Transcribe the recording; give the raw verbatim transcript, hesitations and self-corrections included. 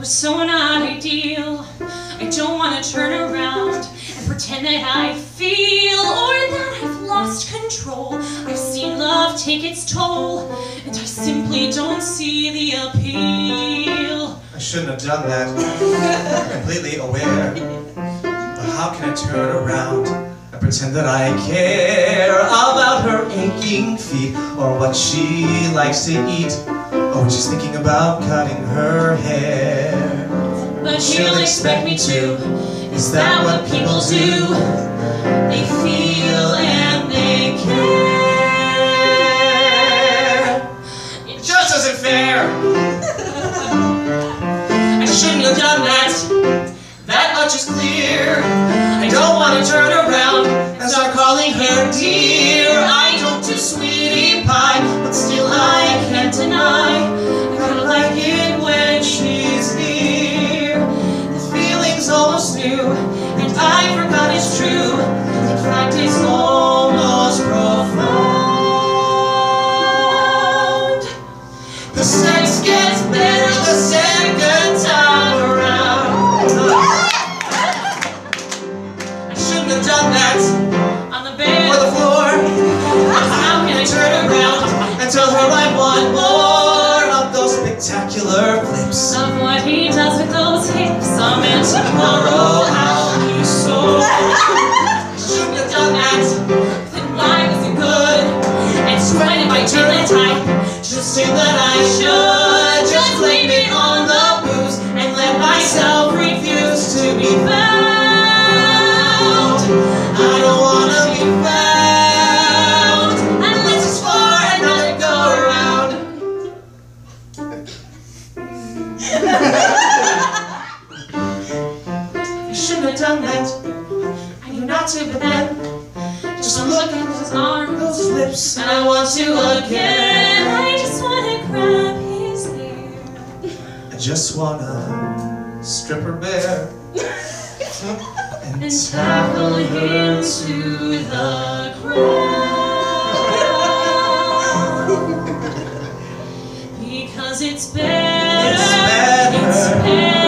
so not ideal. I don't want to turn around and pretend that I feel or that I've lost control. I've seen love take its toll, and I simply don't see the appeal. I shouldn't have done that. I'm completely aware. But how can I turn around and pretend that I care about her aching feet, or what she likes to eat, or when she's thinking about cutting her hair? But she'll expect me to. Is that what people do? They feel and they care. It just isn't fair. I shouldn't have done that. That much is clear. I don't want to turn around and start calling her dear. I don't do sweetie pie, but still I can't deny I kinda like it when she's near. The feeling's almost new, and I forgot it's true. In fact, it's almost profound. The sex gets better the second time around. I shouldn't have done that. On the bed or the floor. How can I turn around and tell her I want more of those spectacular flips? of what he does with those hips. I'm in tomorrow. How you so. I shouldn't have done that. Then life isn't good. It's right if I turn the tide. Just say that I should just blame it on the booze and let myself refuse to be found. I don't wanna be found unless it's for another go around. I shouldn't have done that. I knew not to, but then just look at those arms, those lips, and I want to again. I just wanna grab his hair. I just wanna strip her bare and And tackle him to the ground. Because it's better, It's better. it's better.